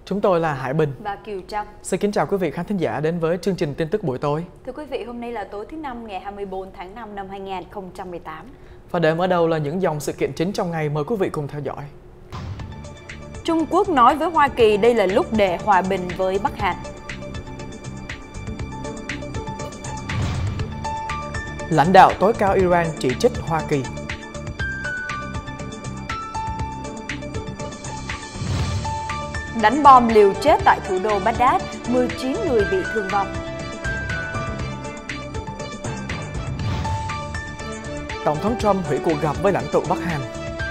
Chúng tôi là Hải Bình và Kiều Trâm. Xin kính chào quý vị khán thính giả đến với chương trình tin tức buổi tối. Thưa quý vị, hôm nay là tối thứ Năm ngày 24 tháng 5 năm 2018. Và để mở đầu là những dòng sự kiện chính trong ngày, mời quý vị cùng theo dõi. Trung Quốc nói với Hoa Kỳ đây là lúc để hòa bình với Bắc Hàn. Lãnh đạo tối cao Iran chỉ trích Hoa Kỳ. Đánh bom liều chết tại thủ đô Baghdad, 19 người bị thương vong. Tổng thống Trump hủy cuộc gặp với lãnh tụ Bắc Hàn.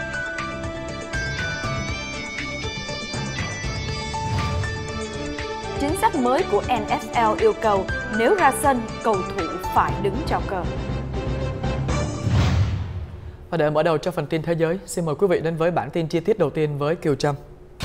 Chính sách mới của NFL yêu cầu nếu ra sân, cầu thủ phải đứng chào cờ. Và để mở đầu cho phần tin thế giới, xin mời quý vị đến với bản tin chi tiết đầu tiên với Kiều Trâm.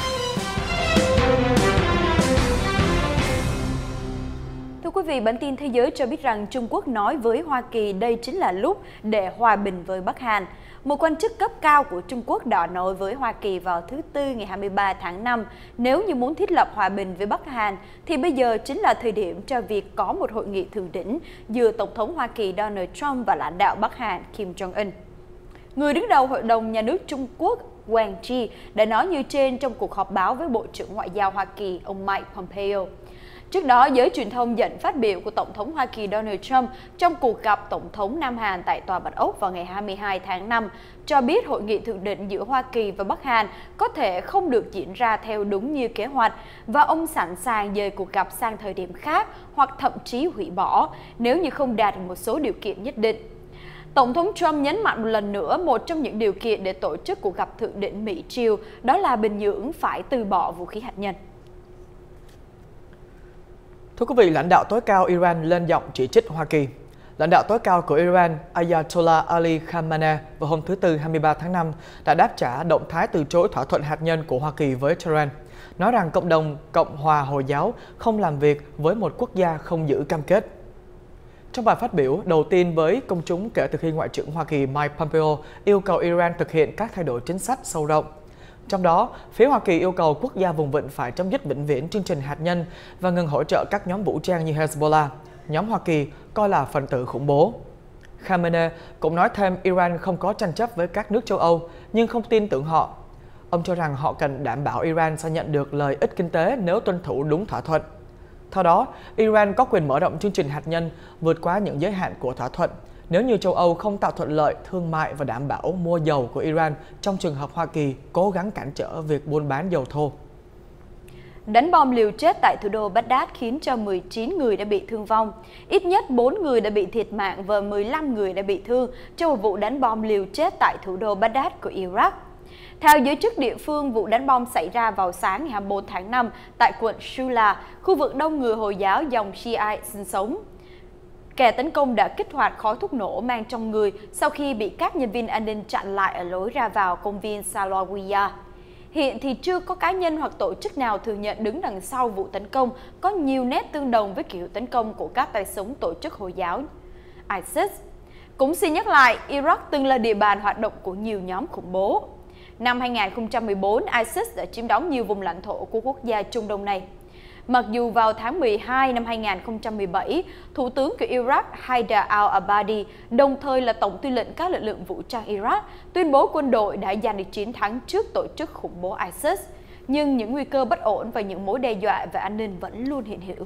Thưa quý vị, bản tin thế giới cho biết rằng Trung Quốc nói với Hoa Kỳ đây chính là lúc để hòa bình với Bắc Hàn. Một quan chức cấp cao của Trung Quốc đã nói với Hoa Kỳ vào thứ Tư ngày 23 tháng 5, nếu như muốn thiết lập hòa bình với Bắc Hàn, thì bây giờ chính là thời điểm cho việc có một hội nghị thượng đỉnh giữa Tổng thống Hoa Kỳ Donald Trump và lãnh đạo Bắc Hàn Kim Jong-un. Người đứng đầu Hội đồng Nhà nước Trung Quốc Wang Yi đã nói như trên trong cuộc họp báo với Bộ trưởng Ngoại giao Hoa Kỳ ông Mike Pompeo. Trước đó, giới truyền thông dẫn phát biểu của Tổng thống Hoa Kỳ Donald Trump trong cuộc gặp Tổng thống Nam Hàn tại Tòa Bạch Ốc vào ngày 22 tháng 5 cho biết hội nghị thượng đỉnh giữa Hoa Kỳ và Bắc Hàn có thể không được diễn ra theo đúng như kế hoạch và ông sẵn sàng dời cuộc gặp sang thời điểm khác hoặc thậm chí hủy bỏ nếu như không đạt một số điều kiện nhất định. Tổng thống Trump nhấn mạnh một lần nữa một trong những điều kiện để tổ chức cuộc gặp thượng đỉnh Mỹ-Triều đó là Bình Nhưỡng phải từ bỏ vũ khí hạt nhân. Thưa quý vị, lãnh đạo tối cao Iran lên giọng chỉ trích Hoa Kỳ. Lãnh đạo tối cao của Iran Ayatollah Ali Khamenei vào hôm thứ Tư 23 tháng 5 đã đáp trả động thái từ chối thỏa thuận hạt nhân của Hoa Kỳ với Tehran, nói rằng cộng đồng Cộng hòa Hồi giáo không làm việc với một quốc gia không giữ cam kết. Trong bài phát biểu đầu tiên với công chúng kể từ khi Ngoại trưởng Hoa Kỳ Mike Pompeo yêu cầu Iran thực hiện các thay đổi chính sách sâu rộng. Trong đó, phía Hoa Kỳ yêu cầu quốc gia vùng vịnh phải chấm dứt vĩnh viễn chương trình hạt nhân và ngừng hỗ trợ các nhóm vũ trang như Hezbollah, nhóm Hoa Kỳ coi là phần tử khủng bố. Khamenei cũng nói thêm Iran không có tranh chấp với các nước châu Âu, nhưng không tin tưởng họ. Ông cho rằng họ cần đảm bảo Iran sẽ nhận được lợi ích kinh tế nếu tuân thủ đúng thỏa thuận. Theo đó, Iran có quyền mở rộng chương trình hạt nhân vượt qua những giới hạn của thỏa thuận nếu như châu Âu không tạo thuận lợi thương mại và đảm bảo mua dầu của Iran trong trường hợp Hoa Kỳ cố gắng cản trở việc buôn bán dầu thô. Đánh bom liều chết tại thủ đô Baghdad khiến cho 19 người đã bị thương vong. Ít nhất 4 người đã bị thiệt mạng và 15 người đã bị thương trong một vụ đánh bom liều chết tại thủ đô Baghdad của Iraq. Theo giới chức địa phương, vụ đánh bom xảy ra vào sáng ngày 24 tháng 5 tại quận Shula, khu vực đông người Hồi giáo dòng Shiite sinh sống. Kẻ tấn công đã kích hoạt khói thuốc nổ mang trong người sau khi bị các nhân viên an ninh chặn lại ở lối ra vào công viên Salawiya. Hiện thì chưa có cá nhân hoặc tổ chức nào thừa nhận đứng đằng sau vụ tấn công có nhiều nét tương đồng với kiểu tấn công của các tay súng tổ chức Hồi giáo ISIS. Cũng xin nhắc lại, Iraq từng là địa bàn hoạt động của nhiều nhóm khủng bố. Năm 2014, ISIS đã chiếm đóng nhiều vùng lãnh thổ của quốc gia Trung Đông này. Mặc dù vào tháng 12 năm 2017, Thủ tướng của Iraq Haider al-Abadi, đồng thời là Tổng tư lệnh các lực lượng vũ trang Iraq, tuyên bố quân đội đã giành được chiến thắng trước tổ chức khủng bố ISIS, nhưng những nguy cơ bất ổn và những mối đe dọa về an ninh vẫn luôn hiện hữu.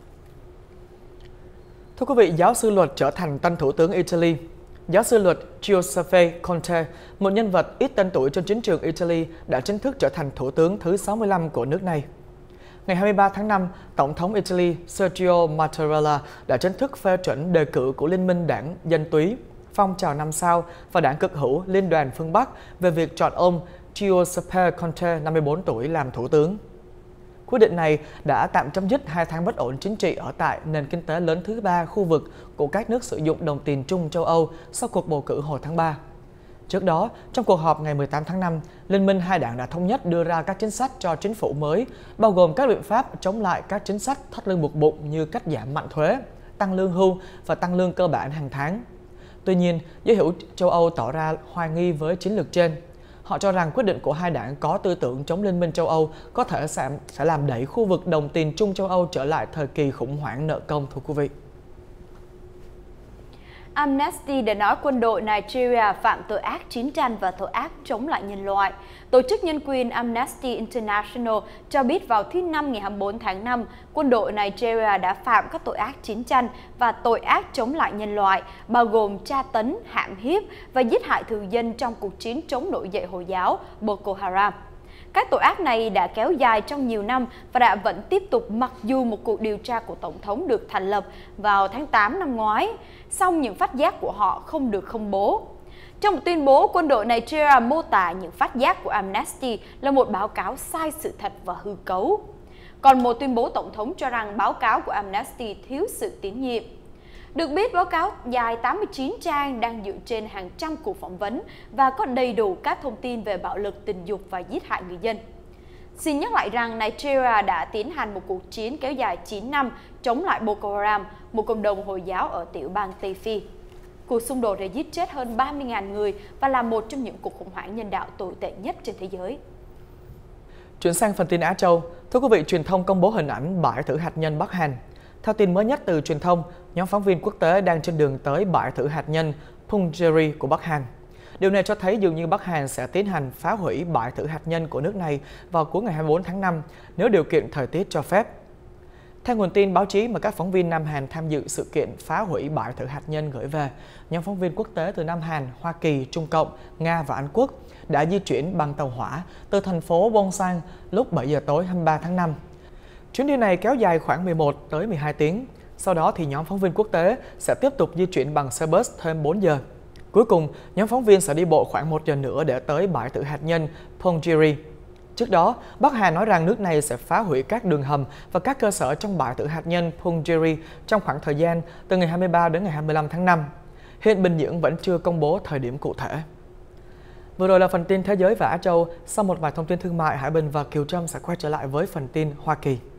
Thưa quý vị, giáo sư luật trở thành tân thủ tướng Italy. Giáo sư luật Giuseppe Conte, một nhân vật ít tên tuổi trên chính trường Italy, đã chính thức trở thành thủ tướng thứ 65 của nước này. Ngày 23 tháng 5, Tổng thống Italy Sergio Mattarella đã chính thức phê chuẩn đề cử của Liên minh đảng Dân túy, Phong trào 5 sao và đảng cực hữu Liên đoàn phương Bắc về việc chọn ông Giuseppe Conte, 54 tuổi, làm thủ tướng. Quyết định này đã tạm chấm dứt 2 tháng bất ổn chính trị ở tại nền kinh tế lớn thứ 3 khu vực của các nước sử dụng đồng tiền chung châu Âu sau cuộc bầu cử hồi tháng 3. Trước đó, trong cuộc họp ngày 18 tháng 5, Liên minh hai đảng đã thống nhất đưa ra các chính sách cho chính phủ mới, bao gồm các biện pháp chống lại các chính sách thắt lưng buộc bụng như cắt giảm mạnh thuế, tăng lương hưu và tăng lương cơ bản hàng tháng. Tuy nhiên, giới hữu châu Âu tỏ ra hoài nghi với chiến lược trên. Họ cho rằng quyết định của hai đảng có tư tưởng chống Liên minh châu Âu có thể sẽ làm đẩy khu vực đồng tiền chung châu Âu trở lại thời kỳ khủng hoảng nợ công, thưa quý vị. Amnesty đã nói quân đội Nigeria phạm tội ác chiến tranh và tội ác chống lại nhân loại. Tổ chức nhân quyền Amnesty International cho biết vào thứ Năm ngày 24 tháng 5, quân đội Nigeria đã phạm các tội ác chiến tranh và tội ác chống lại nhân loại, bao gồm tra tấn, hãm hiếp và giết hại thường dân trong cuộc chiến chống nổi dậy Hồi giáo Boko Haram. Các tội ác này đã kéo dài trong nhiều năm và vẫn tiếp tục mặc dù một cuộc điều tra của Tổng thống được thành lập vào tháng 8 năm ngoái, song những phát giác của họ không được công bố. Trong một tuyên bố, quân đội Nigeria mô tả những phát giác của Amnesty là một báo cáo sai sự thật và hư cấu. Còn một tuyên bố Tổng thống cho rằng báo cáo của Amnesty thiếu sự tín nhiệm. Được biết, báo cáo dài 89 trang đang dựa trên hàng trăm cuộc phỏng vấn và có đầy đủ các thông tin về bạo lực tình dục và giết hại người dân. Xin nhắc lại rằng Nigeria đã tiến hành một cuộc chiến kéo dài 9 năm chống lại Boko Haram, một cộng đồng Hồi giáo ở tiểu bang Tây Phi. Cuộc xung đột đã giết chết hơn 30.000 người và là một trong những cuộc khủng hoảng nhân đạo tồi tệ nhất trên thế giới. Chuyển sang phần tin Á Châu, thưa quý vị, truyền thông công bố hình ảnh bãi thử hạt nhân Bắc Hàn. Theo tin mới nhất từ truyền thông, nhóm phóng viên quốc tế đang trên đường tới bãi thử hạt nhân Punggye-ri của Bắc Hàn. Điều này cho thấy dường như Bắc Hàn sẽ tiến hành phá hủy bãi thử hạt nhân của nước này vào cuối ngày 24 tháng 5 nếu điều kiện thời tiết cho phép. Theo nguồn tin báo chí mà các phóng viên Nam Hàn tham dự sự kiện phá hủy bãi thử hạt nhân gửi về, nhóm phóng viên quốc tế từ Nam Hàn, Hoa Kỳ, Trung Cộng, Nga và Anh Quốc đã di chuyển bằng tàu hỏa từ thành phố Wonsan lúc 7 giờ tối 23 tháng 5. Chuyến đi này kéo dài khoảng 11 tới 12 tiếng. Sau đó thì nhóm phóng viên quốc tế sẽ tiếp tục di chuyển bằng xe bus thêm 4 giờ. Cuối cùng, nhóm phóng viên sẽ đi bộ khoảng 1 giờ nữa để tới bãi thử hạt nhân Punggye-ri. Trước đó, Bắc Hàn nói rằng nước này sẽ phá hủy các đường hầm và các cơ sở trong bãi thử hạt nhân Punggye-ri trong khoảng thời gian từ ngày 23 đến ngày 25 tháng 5. Hiện Bình Nhưỡng vẫn chưa công bố thời điểm cụ thể. Vừa rồi là phần tin thế giới và Á Châu. Sau một vài thông tin thương mại, Hải Bình và Kiều Trâm sẽ quay trở lại với phần tin Hoa Kỳ.